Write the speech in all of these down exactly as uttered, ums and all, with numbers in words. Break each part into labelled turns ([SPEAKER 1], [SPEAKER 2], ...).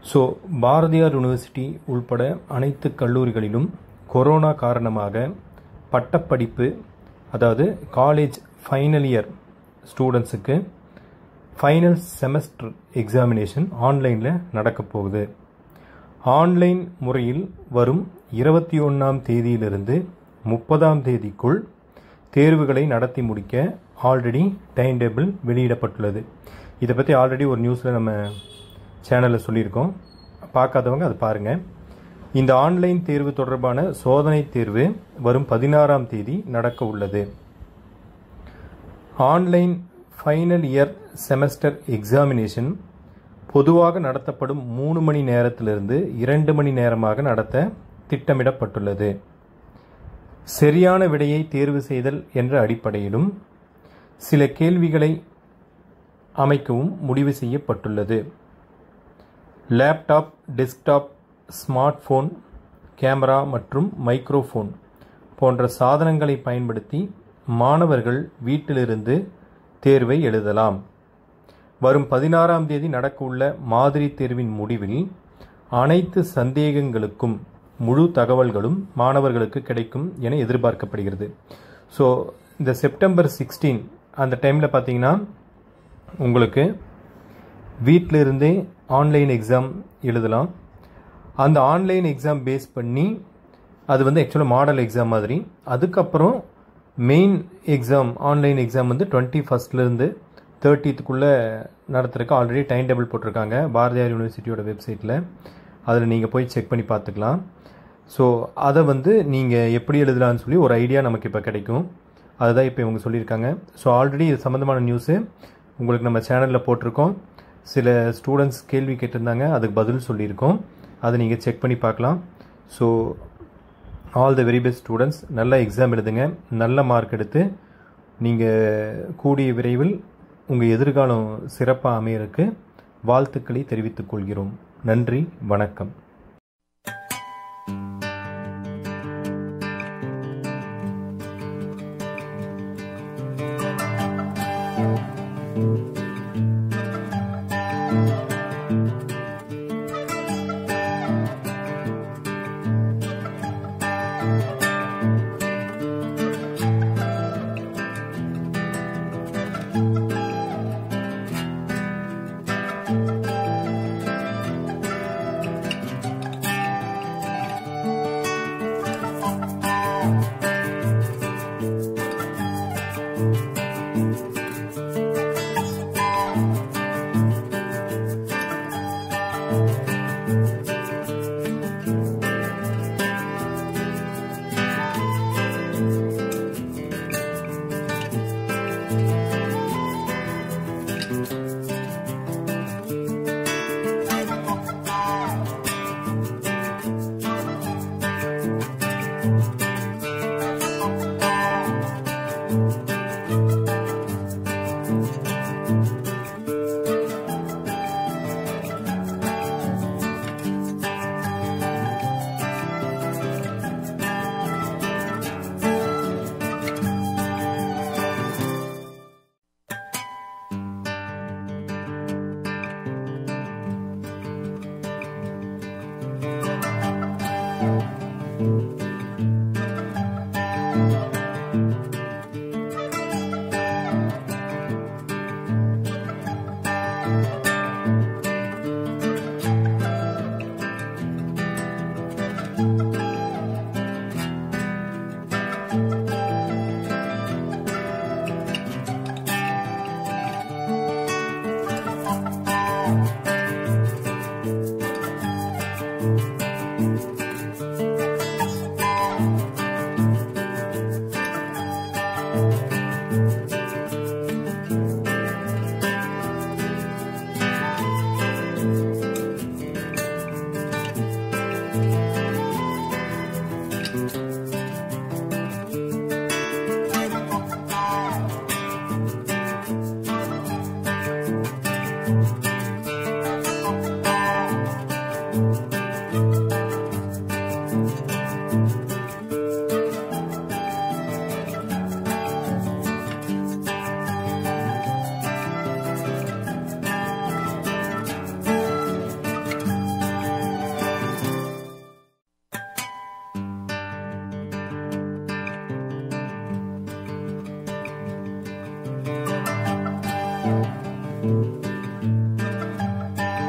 [SPEAKER 1] So Bharathiyar university உள்பட அனைத்து கல்லூரிகளிலும் கொரோனா காரணமாக பட்டப்படிப்பு, அதாவது காலேஜ் ஃபைனல் இயர் ஸ்டூடெண்ட்ஸுக்கு ஃபைனல் செமஸ்டர் எக்ஸாமினேஷன் ஆன்லைனில் நடக்க போகுது. ஆன்லைன் முறையில் வரும் இருபத்தி ஒன்றாம் தேதியிலிருந்து முப்பதாம் தேதிக்குள் தேர்வுகளை நடத்தி முடிக்க ஆல்ரெடி டைம் டேபிள் வெளியிடப்பட்டுள்ளது. இதை பற்றி ஆல்ரெடி ஒரு நியூஸில் நம்ம சேனலில் சொல்லியிருக்கோம். பார்க்காதவங்க அதை பாருங்கள். இந்த ஆன்லைன் தேர்வு தொடர்பான சோதனை தேர்வு வரும் பதினாறாம் தேதி நடக்க உள்ளது. Online final year semester examination பொதுவாக நடத்தப்படும் மூணு மணி நேரத்திலிருந்து இரண்டு மணி நேரமாக நடத்த திட்டமிடப்பட்டுள்ளது. சரியான விடையை தேர்வு செய்தல் என்ற அடிப்படையிலும் சில கேள்விகளை அமைக்கவும் முடிவு செய்யப்பட்டுள்ளது. Laptop, desktop, smart phone, camera மற்றும் மைக்ரோஃபோன் போன்ற சாதனங்களை பயன்படுத்தி மாணவர்கள் வீட்டிலிருந்து தேர்வை எழுதலாம். வரும் பதினாறாம் தேதி நடக்க உள்ள மாதிரி தேர்வின் முடிவில் அனைத்து சந்தேகங்களுக்கும் முழு தகவல்களும் மாணவர்களுக்கு கிடைக்கும் என எதிர்பார்க்கப்படுகிறது. ஸோ இந்த செப்டம்பர் சிக்ஸ்டீன் அந்த டைமில் பார்த்தீங்கன்னா உங்களுக்கு வீட்டிலிருந்தே ஆன்லைன் எக்ஸாம் எழுதலாம். அந்த ஆன்லைன் எக்ஸாம் பேஸ் பண்ணி அது வந்து ஆக்சுவலாக மாடல் எக்ஸாம் மாதிரி. அதுக்கப்புறம் மெயின் எக்ஸாம் ஆன்லைன் எக்ஸாம் வந்து டுவெண்ட்டி ஃபஸ்ட்லேருந்து தேர்ட்டித்துக்குள்ளே நடத்துறதுக்கு ஆல்ரெடி டைம் டேபிள் போட்டிருக்காங்க பாரதியார் யூனிவர்சிட்டியோட வெப்சைட்டில். அதில் நீங்கள் போய் செக் பண்ணி பார்த்துக்கலாம். ஸோ அதை வந்து நீங்கள் எப்படி எழுதலான்னு சொல்லி ஒரு ஐடியா நமக்கு இப்போ கிடைக்கும். அதுதான் இப்போ இவங்க சொல்லியிருக்காங்க. ஸோ ஆல்ரெடி இது சம்மந்தமான நியூஸு உங்களுக்கு நம்ம சேனலில் போட்டிருக்கோம். சில ஸ்டூடெண்ட்ஸ் கேள்வி கேட்டிருந்தாங்க, அதுக்கு பதில் சொல்லியிருக்கோம். அதை நீங்கள் செக் பண்ணி பார்க்கலாம். So all the very best students. நல்ல எக்ஸாம் எழுதுங்க, நல்ல மார்க் எடுத்து நீங்கள் கூடிய விரைவில் உங்கள் எதிர்காலம் சிறப்பாக அமையறதுக்கு வாழ்த்துக்களை தெரிவித்துக் கொள்கிறோம். நன்றி, வணக்கம்.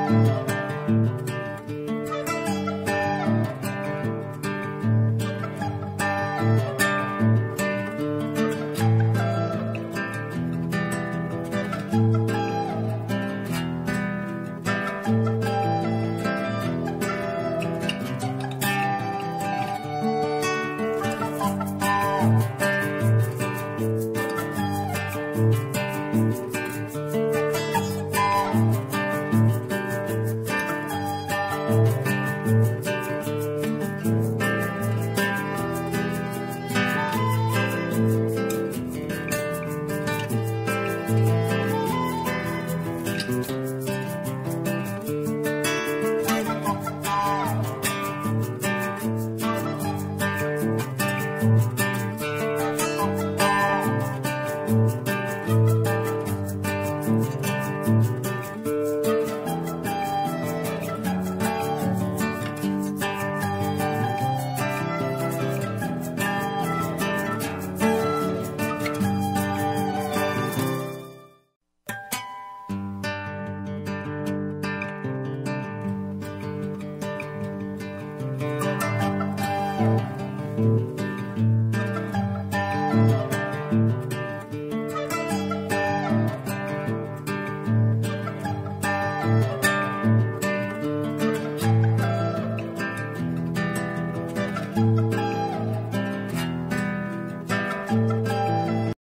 [SPEAKER 1] Thank you.